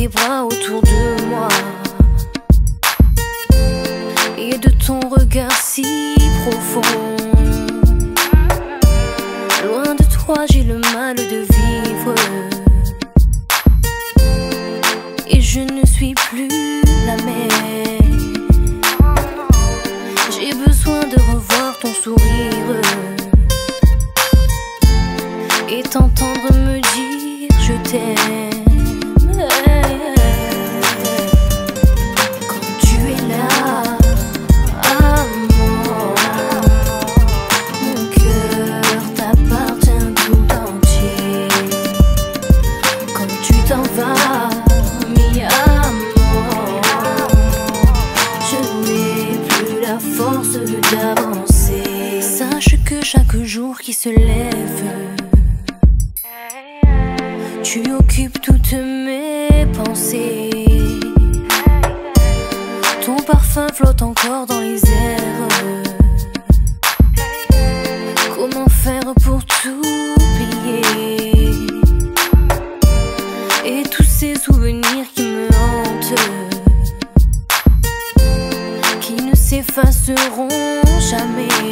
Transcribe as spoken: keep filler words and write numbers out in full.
tes bras autour de moi et de ton regard si profond. Loin de toi j'ai le mal de vivre et je ne suis plus la même. J'ai besoin de revoir ton sourire et t'entendre me dire je t'aime. Quand tu es là, amour, mon cœur t'appartient tout entier. Quand tu t'en vas, mi amour, je n'ai plus la force d'avancer. Sache que chaque jour qui se lève, tu occupes toutes mes pensées. Ton parfum flotte encore dans les airs. Comment faire pour t'oublier? Et tous ces souvenirs qui me hantent, qui ne s'effaceront jamais.